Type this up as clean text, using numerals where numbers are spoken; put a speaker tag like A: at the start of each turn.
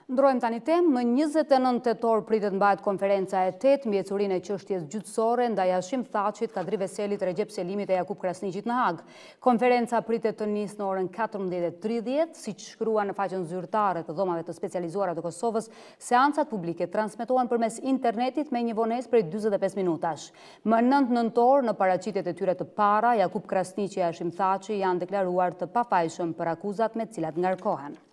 A: Ndrojmë tani temë, më 29 tetor pritet mbahet konferenca e 8 mbi ecurinë e çështjes gjyqësore ndaj Thaçit, Kadri Veselit, Selimit e Krasniqit në Hag. Konferenca pritet të nisë në orën 14:30, siç shkrua në faqen zyrtare të dhomave të specializuara të Kosovës. Seancat publike transmetohen përmes internetit me një vonesë prej 45 minutash. Më 9 nëntor, në paraqitjet e tyre të para, Krasniqi e Thaçi janë deklaruar të pafajshëm për akuzat me të cilat ngarkohen.